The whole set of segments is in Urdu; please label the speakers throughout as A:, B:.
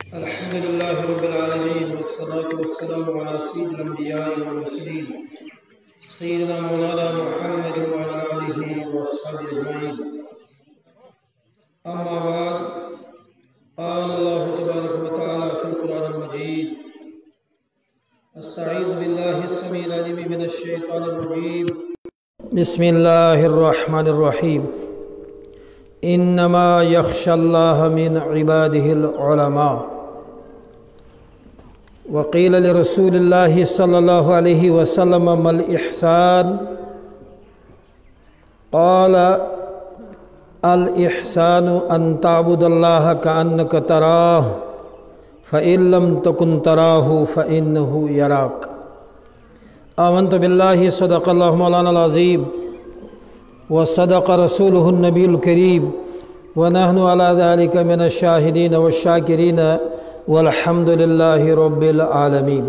A: الحمد لله رب العالمين والصلاة والسلام على سيد الأنبياء والمرسلين سيدنا مولانا محمد وعلى آله وأصحابه أجمعين. أما بعد، قال الله تبارك وتعالى في القرآن المجيد: أستعيذ بالله السميع العليم من الشيطان الرجيم. بسم الله الرحمن الرحيم. إنما يخشى الله من عباده العلماء. وقيل لرسول الله صلى الله عليه وسلم: ما الإحسان؟ قال: الإحسان أن تعبد الله كأنك تراه فإن لم تكن تراه فإنه يراك. آمنت بالله صدق الله مولانا العظيم وصدق رسوله النبي الكريم ونحن على ذلك من الشاهدين والشاكرين والحمد لله رب العالمين.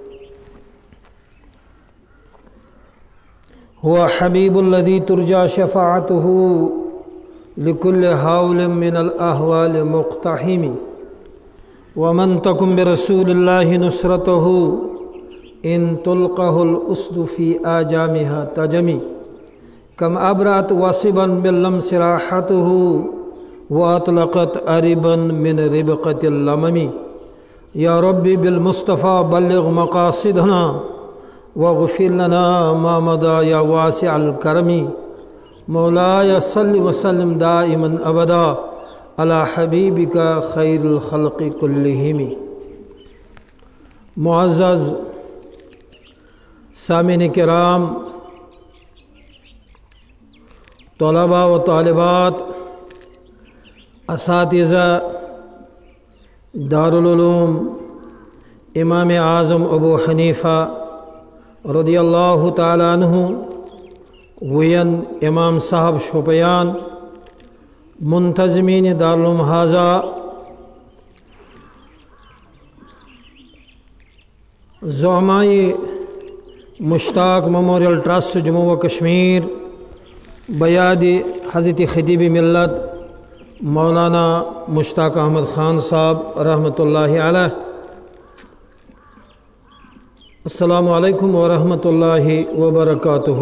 A: هو حبيب الذي ترجى شفاعته لكل حول من الأهوال مقتحم. ومن تكن برسول الله نصرته إن تلقه الأسد في آجامها تجمي. كم أبرأت واصبا باللمس راحته وأطلقت أربا من ربقة اللمم. يا ربي بالمصطفى بلغ مقاصدنا واغفر لنا ما مضى يا واسع الكرم. مولاي صل وسلم دائما أبدا على حبيبك خير الخلق كلهم. معزز سامعین کرام، طلباء و طالبات، اساتذہ دارالعلوم امام اعظم ابو حنیفہ رضی اللہ تعالیٰ عنہ، وین امام صاحب شوپیان، منتظمین دارالعلوم حاضہ، زعمائی مشتاق میموریل ٹرسٹ جموں و کشمیر بیاد حضرت خطیب ملت مولانا مشتاق احمد خان صاحب رحمۃ اللہ علیہ، السلام علیکم ورحمۃ اللہ وبرکاتہ.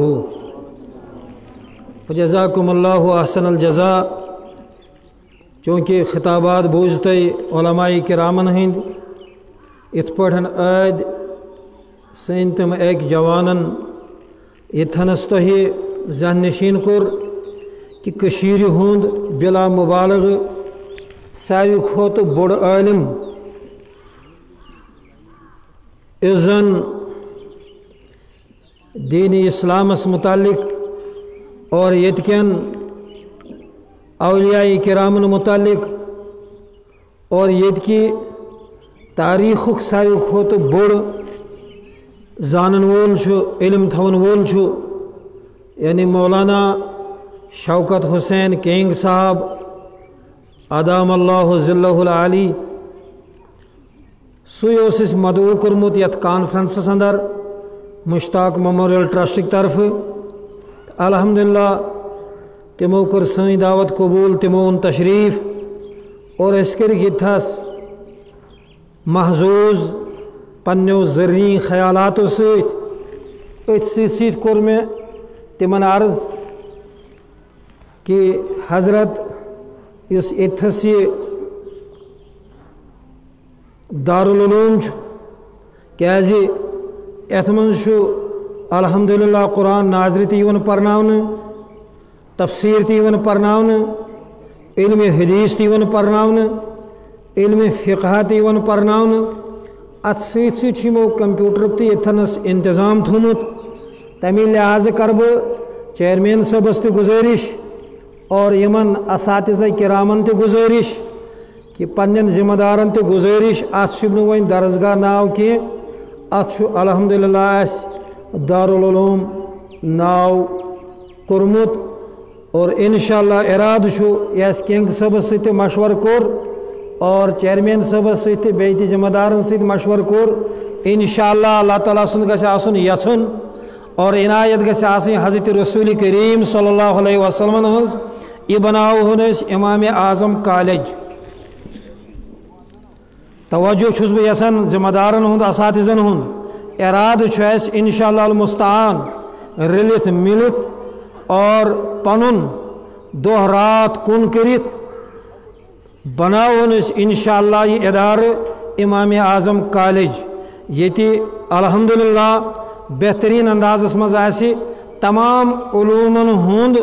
A: جزاکم اللہ احسن الجزاء. چونکہ خطابات بوجھتے علماء کرامن ہند ات پٹھن عید سین تم ایک جوانن یتھنس تہ ذہن نشین کور کہ کشیر ہند بلا مبالغ ساروی کھوت بوڑ عالم اذن دین اسلامس متعلق اور یتکن اولیاء کرامن متعلق اور یتکی تاریخ ساروی کھوت بوڑ زانن وول چھو، علم تھون وول چھو، یعنی مولانا شوکت حسین کینگ صاحب ادام اللہ ذلہ العالی. سوی اس مدعو کرمت یت کانفرنسس اندر مشتاق میموریل ٹرسٹک طرف. الحمدللہ تمو کر سن دعوت قبول، تمو ان تشریف اور اس کر یتھس محظوظ پنیو زرعی خیالاتو سیت کور میں تمن عرض کہ حضرت اس اتھس یہ دارالعلوم کیازِ ات من الحمدللہ قرآن ناظر تیون پرناون، تفسیر تیون پرناون، علم حدیث تیون پرناون، علم فقہ تیون پرناون. ات سیمو کمپیوٹر تی اتھنس انتظام تھومت. تمی لحاظ کرب چیئرمین صاحبس تی گزارش اور یمن اساتذہ کرامن تی گزارش کہ پنن ذمہ دارن تی گزارش ات شبن وین درسگاہ ناو کی ات الحمدللہ اس دارالعلوم ناو کرمت. اور انشاءاللہ اراد یس کنگ صاحبس تی مشور کور اور چیئرمین صاحبس سی بیتی ذمہ دارن سی مشور کور. انشاءاللہ اللہ تعالیٰ سن گژھِ آسن یژھن اور عنایت گژھِ آسن حضرت رسول کریم صلی اللہ علیہ وسلم ہز. یہ بناو ہن امام اعظم کالج توجہ چھس بہ یژھان ذمہ دارن ہند اساتذن ہند ارادہ چھ اس انشاءاللہ المستعان رلت ملت اور پنن دہ رات کن کرت بناون اس انشاءاللہ یہ ادارہ امام اعظم کالج یتی الحمدللہ بہترین اندازس مز آسی تمام علومن ہند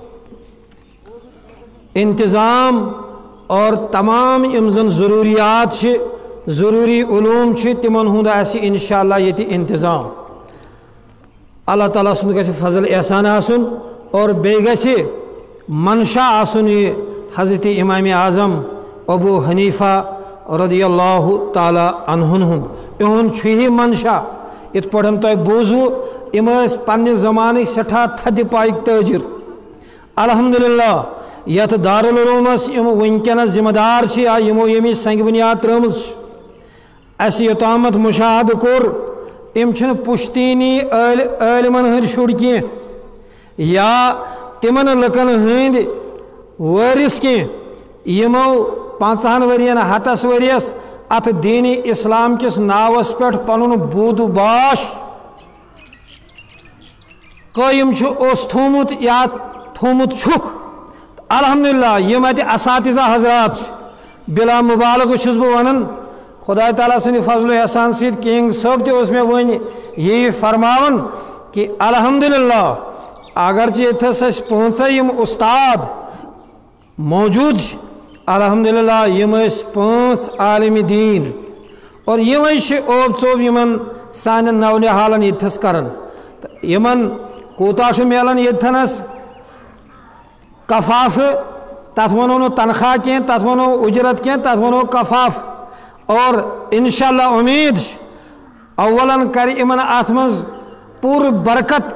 A: انتظام اور تمام امزن ضروریات چھ ضروری علوم چھ تمن ہند آسی انشاءاللہ یتی انتظام اللہ تعالیٰ سن گژھِ فضل احسان آسن اور بیٚیہِ گژھِ منشا آسن یہ حضرت امام اعظم ابو حنیفہ رضی اللہ تعالیٰ عنہن ہند اہن چھ منشا ات پڑھن تہ بوزو ام پنہ زمانک سٹھا تھد پائک تاجر الحمدللہ یت دارالعلومس ونکس ذمہ دار یمو یمی سنگ بنیاد ترمز اس یوتامت مشاہدہ کور ام چھن پشتینی عالمن ہند شر کی یا تمن لکن ہند وارث کی یمو 50 ورین 100 وریس ات دین اسلام کس ناوس پہ پن بود باش قائم اس تھومت یا تھومت چھک الحمدللہ یم ات اساتذہ حضرات بلا مبالغہ چھس بہ ونان خدا تعالیٰ سند فضل و احسان سید کنگ صاحب تہ مے ون یہ فرماون کہ الحمدللہ اگرچہ اتھس اس 5 یم استاد موجود الحمدللہ یم 5 عالم دین اور یم اوب ثوب یمن سان نونحالن اتھس کرن یمن کوتا ملان یتھنس کفاف تت ونو نو تنخواہ کی تت ونو اجرت کی تت ونو کفاف اور انشاءاللہ امید اولاً کر امن ات مز پور برکت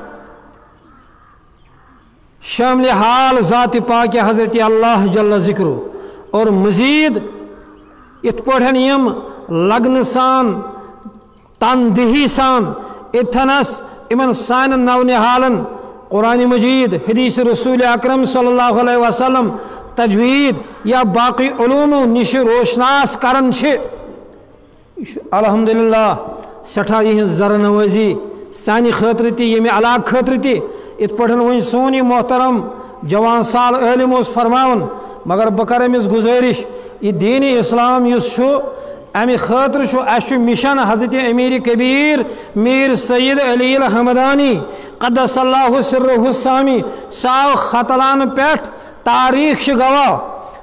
A: شامل حال ذات پاک حضرت اللہ جل ذکر اور مزید ات پٹھن یم لگن سان تندہی سان اتھنس امن سان نونحالن قرآن مجید حدیث رسول اکرم صلی اللہ علیہ وسلم تجوید یا باقی علوم نش روشناس کرن الحمدللہ سٹھا یہ زر نوازی سانی خاطر تی یمی علاق خاطر تی ات پٹھن ون سونی محترم جوان سال علم اس فرماون مگر بکر امس گزارش یہ دین اسلام اس امی خاطر اس مشن حضرت امیر کبیر میر سید علی الحمدانی قدس اللہ سرہ السامی ساو خطلان پیٹھ تاریخ گواہ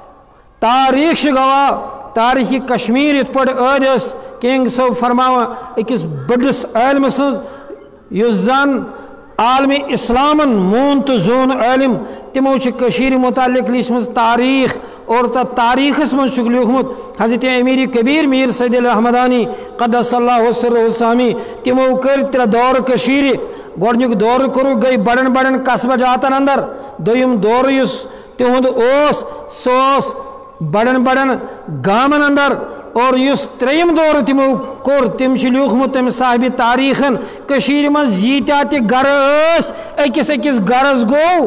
A: تاریخی کشمیر ات پہ عدس کنگ صاحب فرماوا اکس بڑس عالم اس زن عالم اسلامن مون تو زون عالم تمو کشیر متعلق لیچمز تاریخ اور تاریخس من لیکھمت حضرت امیر کبیر میر سید الحمدانی قدس اللہ سرہ السامی تمو کر 3 دور کشیر گۄڈنیُک دور کرو گئی بڑن بڑن قصبہ جاتن اندر دویم دور اس تہد سوس بڑن بڑن گامن اندر اور اس 3یم دور تمو کور تم لیکھمت تم صاحب تاریخن کشیر مز ییتیا تہ گر اکس گرس گو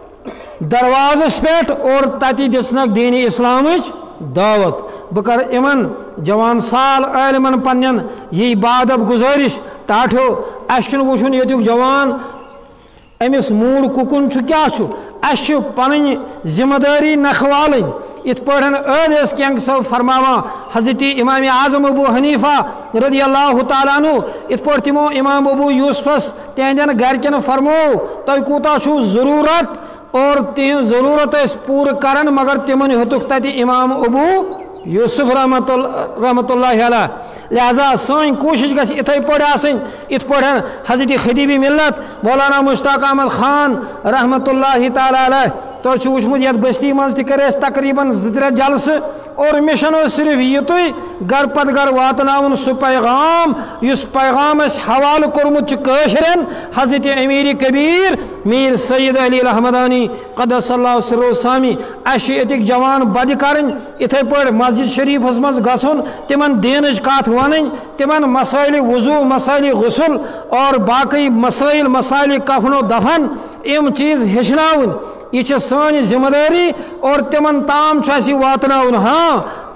A: دروازس پہ اور تتی دسنک دین اسلامچ دعوت بکر امن جوان سال عالمن پنن یہ بادب گزارش ٹاٹھو اچھن وچھن یتیک جوان امس موڑ ککن کیا اس پن ذمہ داری نکھوالن ات پٹھن عدس کنگ صاحب فرماوا حضرت امام اعظم ابو حنیفہ رضی اللہ تعالیٰ عنہ ات پہ تمو امام ابو یوسفس تہندین گرکن فرمو تہ کوتا چھو ضرورت اور تہذ ضرورت پور کرن مگر تمن ہتک تت امام ابو یوسف رحمۃ اللہ علیہ لہذا سن کوشش گژھِ اتھے پٲٹھۍ آسٕنۍ ات پٲٹھۍ حضرت خطیب ملت مولانا مشتاق احمد خان رحمۃ اللہ تعالیٰ علیہ تُہۍ چھُو وٕچھمُت یتھ بستی منٛز تہِ کٔرۍ اَسہِ تقریٖباً 2-3 جلسہٕ اور مشن اوس صرف یِتُے گر پتہٕ گر واتناوُن سُہ پیغام یُس پیغام اَسہِ حوالہٕ کوٚرمُت چھُ کٲشرٮ۪ن حضرت امیر کبیر میر سید علی الحمدانی قدس اللہ سرہ السامی اَسہِ چھِ ییٚتِکۍ جوان بَدِ کَرٕنۍ یِتھَے پٲٹھۍ مسجد شریفس منٛز گژھُن تِمن دینٕچ کتھ وَنٕنۍ تِمن مسائل وضوٗ مسائل غسل اور باقی مسائل مسائل کفن و دفن یِم چیٖز ہیٚچھناوٕنۍ یہ سانی ذمہ داری اور تمن تام اسی واتناؤن ہاں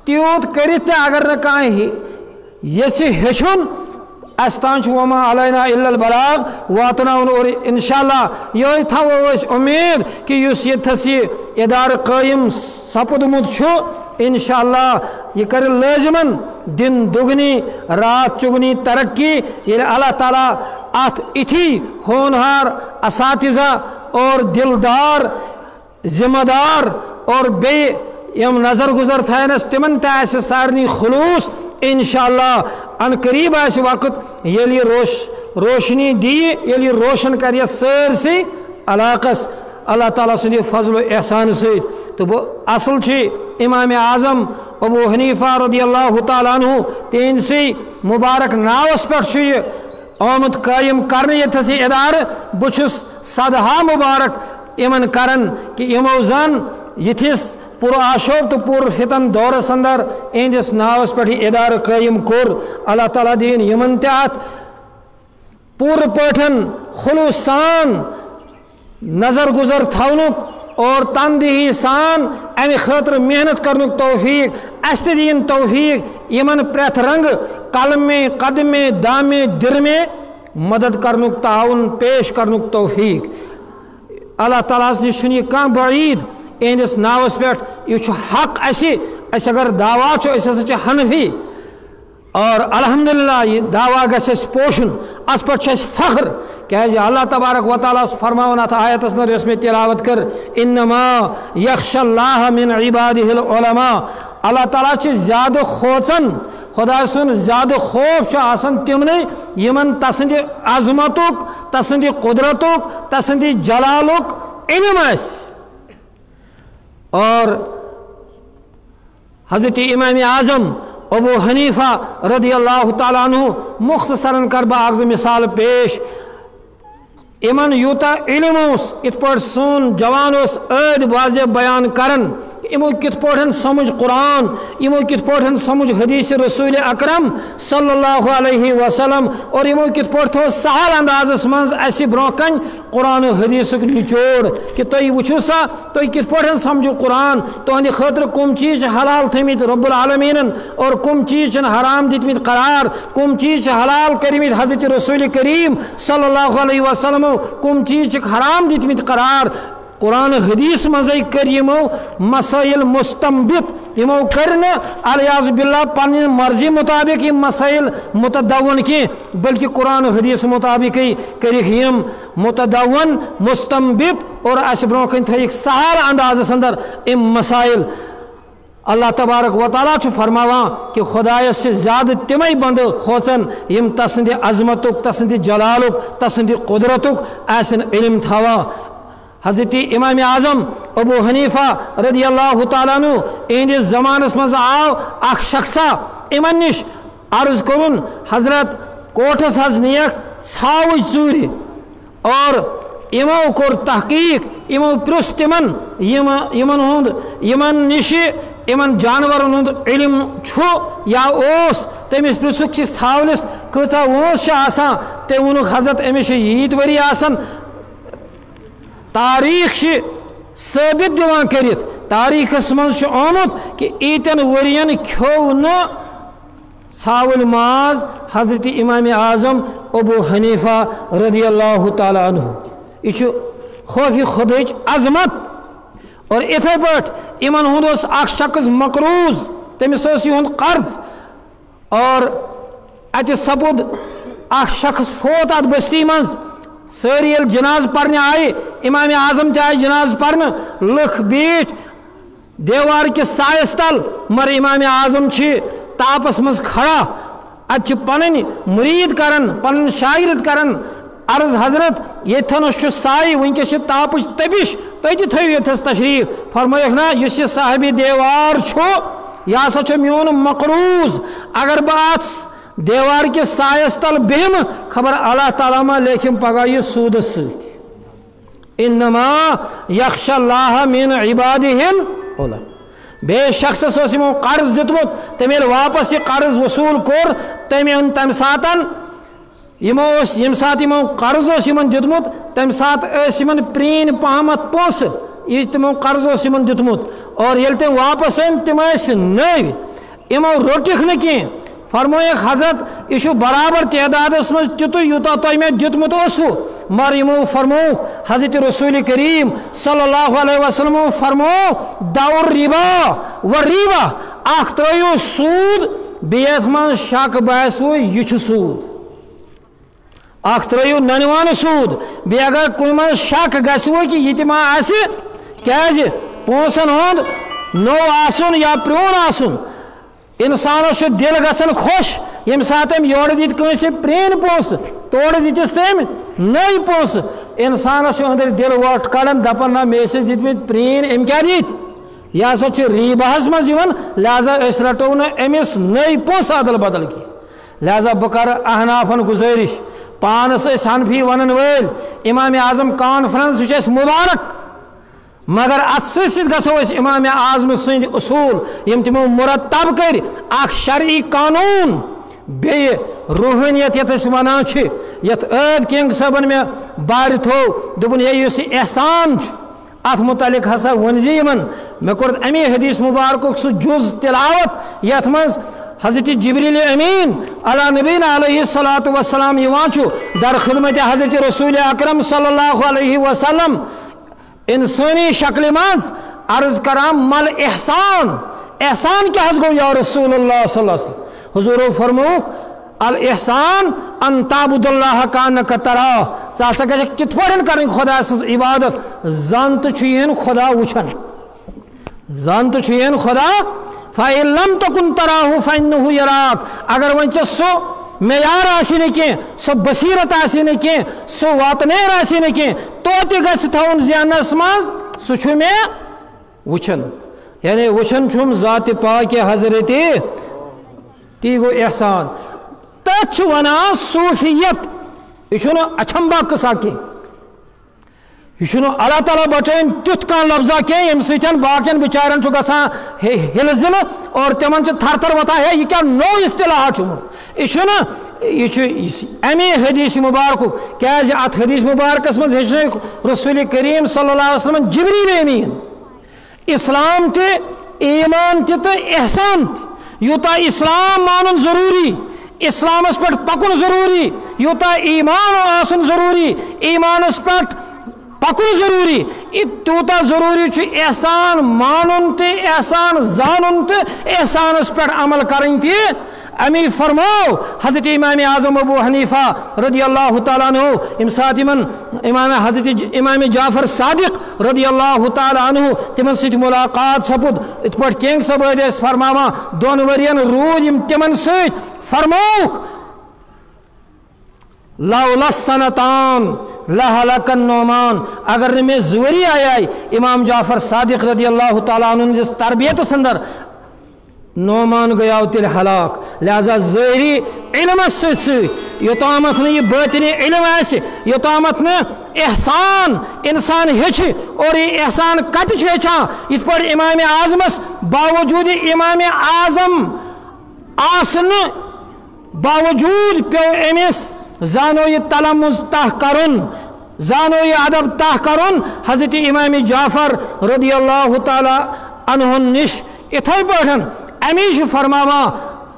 A: تیوت کرت اگر نہ یس ہیچن اس تان وما علینا الا البلاغ واتناون اور انشاءاللہ یہ تھو امید کہ اس یتھس یہ ادارہ قائم سپدمت چھو انشاءاللہ یہ کر لازمن دن دگنی رات چگنی ترقی یہ اللہ تعالیٰ ات اتھی ہونہار اساتذہ اور دلدار ذمہ دار اور بے یم نظر گزر تھینس تمن تہ سارنی خلوص انشاءاللہ ان قریب آس وقت یلی روشنی دی یلی روشن کر سرسی علاقس اللہ تعالیٰ سند فضل و احسان ست تو اصل امام اعظم ابو حنیفہ رضی اللہ تعالیٰ عنہ تہنسی مبارک ناوس پہ آمد قائم کرنے یتھس ادارہ بچس صدہا مبارک امن کرن کہ امو زن یتھس پور آشوب تو پور فتن دورس اندر اہندس ناوس پہ ادارہ قائم کور اللہ تعالیٰ دین یمن تحت پور پٹھن خلوص سان نظر گزر تھونک اور تندہی سان امی خاطر محنت کرنک توفیق اس دین توفیق یمن پریت رنگ قلم قدم دام در میں مدد کرنک تعاون پیش کرنک توفیق اللہ تعالیٰ نش کان بعید اہندس ناوس پہ یہ حق اس اگر دعویٰ اس ہسا حنفی اور الحمدللہ یہ دعویٰ گھس پوشن ات پہ فخر کہ اللہ تبارک و تعالیٰ فرماون ات آیتس نا یس میں تلاوت کر انما یخشى اللہ من عباده العلماء اللہ تعالیٰ زیادہ کھوژان خدا سن زیادہ خوف آسان تمنے یمن تسند عظمتک تسند قدرتک تسند جلالک علم آس اور حضرت امام اعظم ابو حنیفہ رضی اللہ تعالیٰ عنہ مختصراً کر بہ اغز مثال پیش امن یوتا علم ات پہ سون جوان عید واضح بیان کرن امو کت پہ سمجھ قرآن امو کت پہ سمجھ حدیث رسول اکرم صلی اللہ علیہ وسلم اور امو کت پہ تھو سہل اندازس مز اس برو کن قرآن حدیث نچوڑ کہ تھی وچھو سا تھی کت پہ سمجھو قرآن تہندِ خاطر کم چیز حلال تھمت رب العالمین اور کم چیز حرام دتمت قرار کم چیز حلال کرمت حضرت رسول کریم صلی اللہ علیہ وسلم کم چیز حرام دتمت قرار قرآن حدیث مزے کر یمو مسائل مستنبط یمو کرنا الیاذ باللہ پنہ مرضی مطابق یہ مسائل متدون کی بلکہ قرآن حدیث مطابق کرک یم متدون مستنبط اور اس برو کن تھیک سہل انداز اندر ام مسائل اللہ تبارک و تعالیٰ فرماوان کہ خدایس سے زیادہ تمے بند کھوژان یم تسند عظمتک تسند جلالک تسند قدرتک آسن علم تھاوان حضرت امام اعظم ابو حنیفہ رضی اللہ تعالیٰ عنہ اہندس زمانس مز آو اخ شخصا امن نش عرض کرن حضرت کوٹس حض نیک ژھاوٕج ژوٗرِ اور امو کور تحقیق امو پرُژھ تمن یمن نش یمن جانورن ہند علم چھو یا اوس تمس پرژھُکھ ژھاولس کۭژاہ وٲنٛس چھِ آسان تٔمۍ ووٚنُکھ حضرت أمِس چھِ ییٖتۍ ؤری آسان تاریخ ثابت دیوان کرت تاریخس مز آمت کہ ایتن ورین کھو نہ ژھاول ماز حضرت امام اعظم ابو حنیفہ رضی اللہ تعالی عنہ یہ خوف خداچ عظمت اور اتھے پہ امن ہند اخ شخص مقروض تمس یہ قرض اور ات سپد اخ شخص فوت ات بستی مز ساری جناز پرنے آئے امام اعظم تہ آئے جناز پرنے لکھ بیٹھ دیوار کے سائس تل مر امام اعظم تاپس مز کھڑا ات پن مرید کرن پن شاگرد کرن عرض حضرت یتھنس سائے ونکس تاپچ تبش تھی تھو یتھس تشریف فرمائیک نا اس صاحب دیوار یہ ہسا میون مقروض اگر بہت دیوار کے سائس تل بہم خبر اللہ تعالیٰ ما لیکن پگہ یہ سودس ست انما یخشى اللہ من عباده العلماء بے شخص یمو قرض دتمت تم یل واپس یہ قرض وصول کور تم ساتن یم سات یمو قرض یمن دتمت تم سات یمن پرین پہمت پونس یہ تمو قرض یمن دتمت اور یل تم واپس تم نو یمو روٹک نہ کی فرمویک حضرت یہ برابر تعداد مز تیتو یوتا تہ میں دتمت اوسو مگر یمو فرموک حضرت رسول کریم صلی اللہ علیہ وسلم فرمو دور ربا و ریبا اخ ترو سود بیت من شک باسو یہ سود اخ ترو ننوان سود بی اگر کن من شک گسو کہ یہ ما آسی کیازِ پونسن ہند نو آسن یا پرون آسن انسانس دل گژھان خوش یم سات یور دت کنس پرین پونس توڑ دتس تم نئی پونس انسانس اندر دل ووٹ کڑان دپان نہ مے دتمت پرین ام کیا دت یہ ہسا ریبہس مز لہذا اس رٹو نا امس نئی پونس ادل بدل کی لہذا بہ کر احنافن گزارش پانس حنفی ونن ول امام اعظم کانفرنس یہ مبارک مگر ات ست گھو امام اعظم سند اصول یم تمو مرتب کر اخ شرعی قانون بی روحانیت یت ونان یت عید کنگ صبن میں بار تھو دپن یہ اس احسان ات متعلق ہسا ونزی من مے کورت امی حدیث مبارک سہ جز تلاوت یت مز حضرت جبریل امین علی نبینا علیہ الصلوۃ والسلام یوان در خدمت حضرت رسول اکرم صلی اللہ علیہ وسلم انسانی شکل مز عرض کرام مل احسان احسان کیا گو یا رسول اللہ صلی اللہ علیہ وسلم حضور فرموک الاحسان ان تعبد اللہ کانک تراہ ژا گژھِ کِتھ پٲٹھۍ کرٕنۍ خدا سٕنٛز عبادت زن تہٕ چھُ یِہن خدا وٕچھان زن تہٕ چھُ یِہن خدا فإن لم تكن تراه فإنه يراك اگر وۄنۍ ژےٚ سُہ معیار آسی نہٕ کینٛہہ سۄ بصیرت آسی نہٕ کینٛہہ سُہ واتنیر آسی نہٕ کینٛہہ توتہِ گژھِ تھاوُن ذہنس منٛز سُہ چھُ مےٚ وٕچھان یعنی وٕچھان چھُم ذاتِ پاکہِ حضرت تی گوٚو احسان تتھ چھِ ونان صوفیت یہ چھُنہٕ اچھمبا قصہ کینٛہہ یہ چھُنہٕ اللہ تعالیٰ بچٲیِن تیُتھ کانٛہہ لفظا کینٛہہ ییٚمہِ سۭتۍ باقین بچارن چھُ گژھان ہِلہٕ زِلہٕ اور تِمن چھِ تھر تھر وۄتھان ہے یہ کیٛاہ نوٚو اصطلاحات چھُ یہ چھُنہٕ یہ چھُ امی حدیث مبارکُک کیٛازِ اتھ حدیث مبارکس منٛز ہیٚچھنٲوِکھ رسول کریم صلی اللہ علیہ وسلم جبریل امین اسلام تہِ ایمان تہِ تہٕ احسان تہِ یوٗتاہ اسلام مانُن ضروٗری اسلامس پٮ۪ٹھ پکُن ضروٗری یوٗتاہ ایمان آسُن ضروٗری ایمانس پٮ۪ٹھ پکُن ضروٗری تیوٗتاہ ضروٗری چھُ احسان مانُن تہِ احسان زانُن تہٕ احسانس پٮ۪ٹھ عمل کرٕنۍ تہِ امی فرمو حضرت امام اعظم ابو حنیفہ رضی اللہ تعالیٰ عنہ یم سات امام حضرت امام جعفر صادق رضی اللہ تعالیٰ عنہ تمن سۭتۍ ملاقات سپُد یِتھ پٲٹھۍ کینٛگ صٲب ٲسۍ فرماوان 2 ؤرین روٗدۍ یِم تمن سۭتۍ فرمووُکھ لولا سنتان لہلک النعمان اگر نہ مے 2 ؤری آئے امام جعفر صادق رضی اللہ تعالیٰ عنہ تربیتس اندر نعمان گیاو تیل ہلاک لہذا ظاہری علم سۭتۍ یوتامتھ نہ یہ باطنی علم آسہِ یوتامتھ نہ احسان انسان ہیٚچھِ اور یہ احسان کتہِ چھُ ہیٚچھان یِتھ پٲٹھۍ امام اعظمس باوجود امام اعظم آسنہٕ باوجود پیو امس زانو یہ تلمز تہ کرن زانو یہ ادب تہ کرن حضرت امام جعفر رضی اللہ تعالی عنہ نش اتھے پٲٹھۍ امی چھُ فرماوان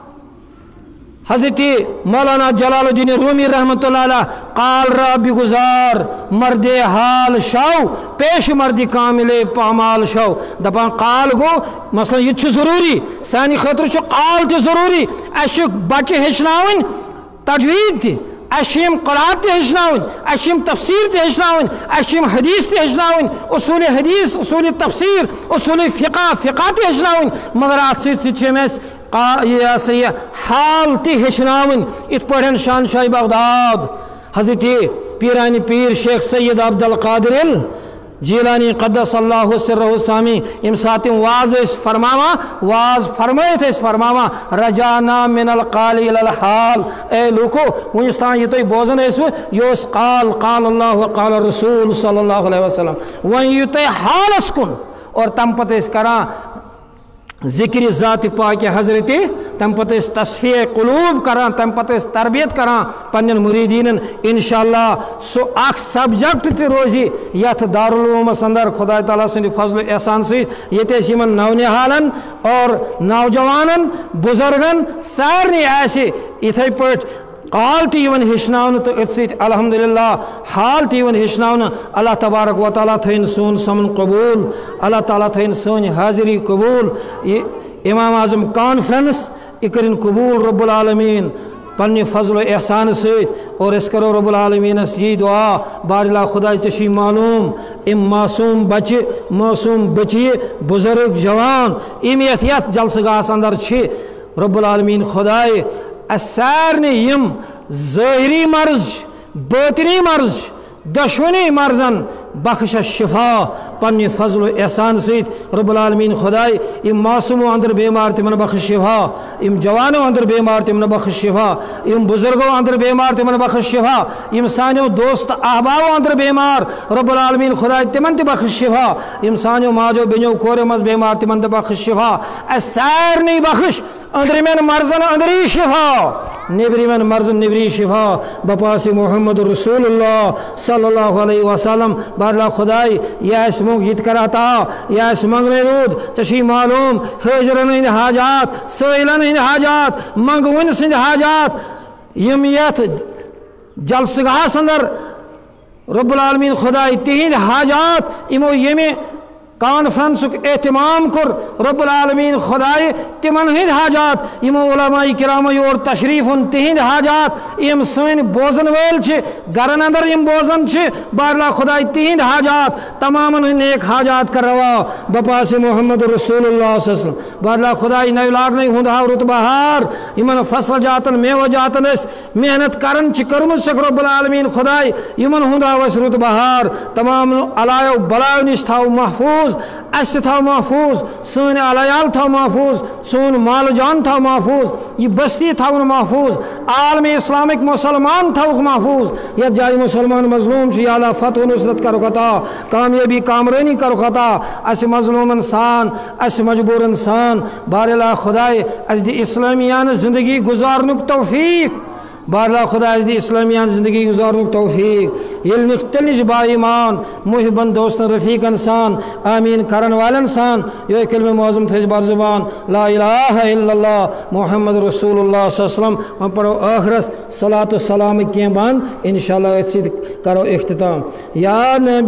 A: حضرت مولانا جلال الدین رومی رحمۃ اللہ علیہ قال را بگزار مرد حال شو پیش مرد کامل پامال شو دپان قال گو مثلا یہ چھُ ضروری سانہِ خٲطرٕ چھُ قال تہِ ضروری اَسہِ چھُ بچہِ ہیٚچھناوٕنۍ تجویٖد تہِ اَسہِ چھِ یِم قرات تہِ ہیٚچھناوٕنۍ اَسہِ چھِ یِم تفسیٖر تہِ ہیٚچھناوٕنۍ اَسہِ چھِ یِم حدیث تہِ ہیٚچھناوٕنۍ اصوٗلِ حدیث اصوٗلِ تفسیٖر اصوٗلِ فقہ تہِ ہیٚچھناوٕنۍ مگر اتھ سۭتۍ سۭتۍ چھِ یِم اَسہِ یہ ہسا یہ حال تہِ ہیٚچھناوٕنۍ یِتھ پٲٹھۍ شہنشاہ بغداد حضرت پیرانی پیر شیخ سید عبد القادر جیلانی قدس اللہ سرہ السامی یم سات واز فرماوا واز فرمائت فرماوا رجانا من القال الى الحال اے لوکو ونستان یہ تھی بوزن یہ قال قال اللہ قال رسول صلی اللہ علیہ وسلم ون یہ تھی حالس کن اور تم پتہ کران ذکر ذات پاک حضرت تم پتہ تصفیہ قلوب کران تم پتہ تربیت کران پنن مریدین انشاءاللہ سو اخ سبجیکٹ تہ روزی یت دارالعلوم اندر خدا تعالیٰ سند فضل و احسان سی یتس یمن نونہالن اور نوجوانن بزرگن سارنی آسہ اتھے پٹ قال تیون ہشناون تو ات سیت الحمدللہ حال تیون ہشناون اللہ تبارک و تعالیٰ تھین سون سمن قبول اللہ تعالیٰ تھین سون حاضری قبول امام اعظم کانفرنس اکرن قبول رب العالمین پنہ فضل و احسان سیت اور اس کرو رب العالمین یہ دعا بار اللہ خدا چشی معلوم ام معصوم بچے معصوم بچی بزرگ جوان ام یت جلسہ گاہس اندر چھ رب العالمین خدائے سارنی یم ظاہری مرض باطنی مرض دشمنی مرضن بخش شفا پنہ فضل و احسان سیت رب العالمین خدائے یم معصومو اندر بیمار تمن بخش شفا یم جوانو اندر بیمار تمن بخش شفا یم بزرگو اندر بیمار تمن بخش شفا یم سانیو دوست احبابو اندر بیمار رب العالمین خدائے تمن تہ بخش شفا یم سانیو ماجو بینیو کورو مز بیمار تمن تہ بخش شفا سارنی بخش اندرمن مرضن اندری شفا نیبرمن مرضن نیبری شفا بپاس محمد رسول اللہ صلی اللہ علیہ وسلم بارلا خدای یا اسمو گیت کراتا یا اسمنگ رود چشی معلوم حجرن ہند حاجات سویلن ہند حاجات منگون سند حاجات یمیت جلسگاہ اندر رب العالمین خدای تہند حاجات امو یمی کانفرنس اہتمام کر رب العالمین خدائے تمن ہند حاجات یم علماء کرام یور تشریف تہند حاجات یم سن بوزن ول گرن اندر یم بوزن بارلا خدائے تہند حاجات تمام نیک حاجات کر روا بپاس محمد رسول اللہ صلی اللہ علیہ وسلم بارلا خدائے نو لاگن ہند ہاو رت بہار یمن فصل جاتن میوہ جاتن اس محنت کرن کرمت رب العالمین خدائے یمن ہند ہاو اس رت بہار تمام علایو بلایو نش تھاو محفوظ اس تھا محفوظ سن علیال تھا محفوظ سون مال جان تھا محفوظ یہ بستی تھا محفوظ عالم اسلامک مسلمان تھا محفوظ یا جائے مسلمان مظلوم یا اللہ فتح و نصرت کرو خطا کامیابی کامرانی کرو خطا اس مظلوم انسان اس مجبور انسان بار اللہ خدائے اس دی اسلامیان زندگی گزارنک توفیق بارلا خدا از دی اسلامیان زندگی گزارنک توفیق یل نختلج با ایمان محبن دوست رفیق انسان آمین کرن وال انسان یہ کلمہ معظم تھج بار زبان لا الہ الا اللہ محمد رسول اللہ صلی اللہ علیہ وسلم ہم پڑھو آخرس صلاة و سلام کی بان انشاءاللہ اتسید کرو اختتام یا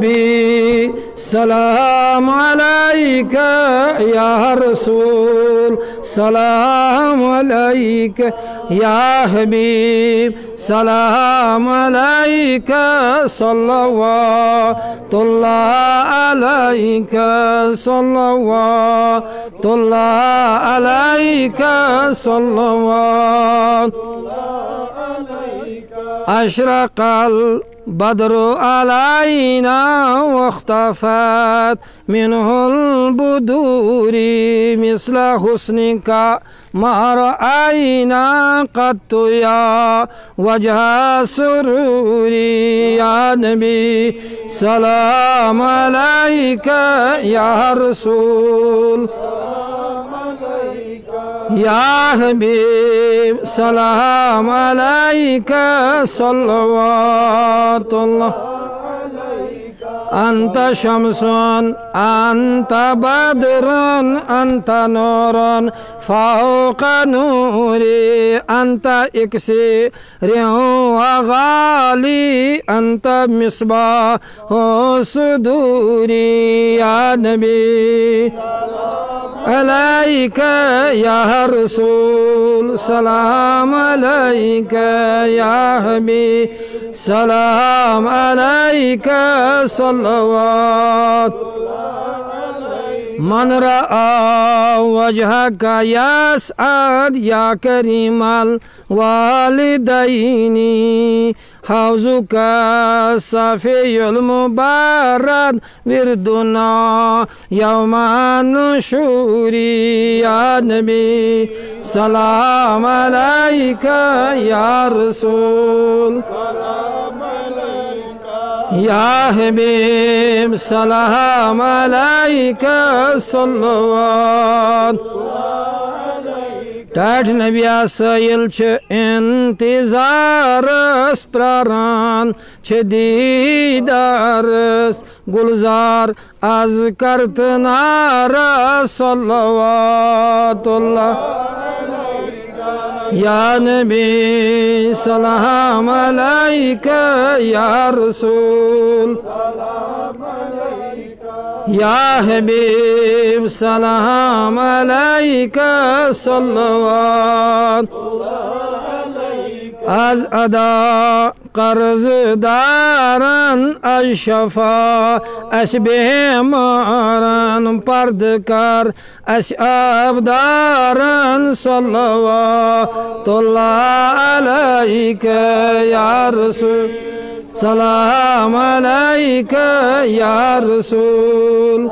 A: نبی سلام علیکہ یا رسول سلام علیکہ یا حبیب سلام علیکہ صلوات اللہ علیکہ صلوات اللہ علیکہ صلوات اشرق البدر علینا واختفت منه البدور مثل حسنك ما رأينا قط يا وجه سروري يا نبي سلام عليك يا رسول يا حبيب سلام عليك صلوات الله أنت شمس أنت بدر أنت نور فوق نوري أنت إكسير وغالي أنت مصباح صدوري يا نبي عليك يا رسول سلام عليك يا حبيب سلام عليك صلوات من رأى وجهك يسعد يا كريم الوالدين حوزك صفي المبارد وردنا يوم النشور يا نبي سلام عليك يا رسول يا حبيب سلام عليك صلوات ٹاٹھ نبی سائل چھ انتظارس پراران چھ دیدارس گلزار از کرت نارا صلوات اللہ یا نبی سلام علیکہ یا رسول یا حبیب سلام علیکہ صلوات از ادا قرض دارن از شفا اس بیمارن پردکار اس ابدارن صلوات اللہ علیکہ یا رسول سلام علیکہ یا رسول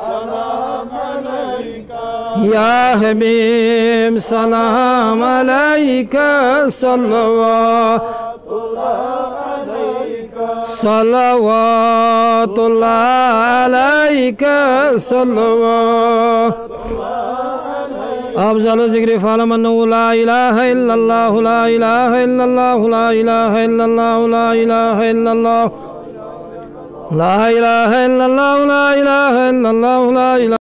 A: یا حبیب سلام علیکہ صلوات اللہ علیکہ صلوات افضل ذکر فعلم انہ لا الہ الا اللہ لا الہ الا اللہ لا الہ الا اللہ لا الہ الا اللہ لا الہ الا اللہ لا الہ الا اللہ لا الہ